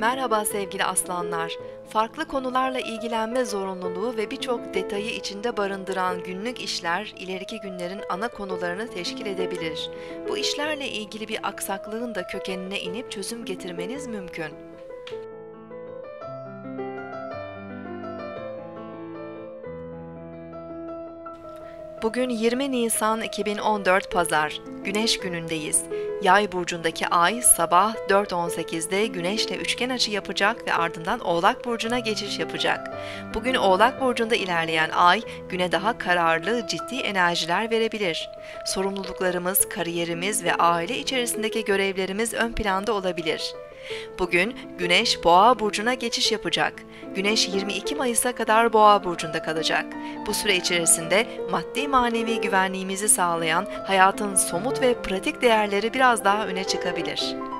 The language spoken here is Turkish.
Merhaba sevgili aslanlar. Farklı konularla ilgilenme zorunluluğu ve birçok detayı içinde barındıran günlük işler ileriki günlerin ana konularını teşkil edebilir. Bu işlerle ilgili bir aksaklığın da kökenine inip çözüm getirmeniz mümkün. Bugün 20 Nisan 2014 Pazar, Güneş günündeyiz. Yay burcundaki ay sabah 4.18'de Güneş'le üçgen açı yapacak ve ardından Oğlak burcuna geçiş yapacak. Bugün Oğlak burcunda ilerleyen ay güne daha kararlı, ciddi enerjiler verebilir. Sorumluluklarımız, kariyerimiz ve aile içerisindeki görevlerimiz ön planda olabilir. Bugün Güneş Boğa burcuna geçiş yapacak. Güneş 22 Mayıs'a kadar Boğa burcunda kalacak. Bu süre içerisinde maddi manevi güvenliğimizi sağlayan hayatın somut ve pratik değerleri biraz daha öne çıkabilir.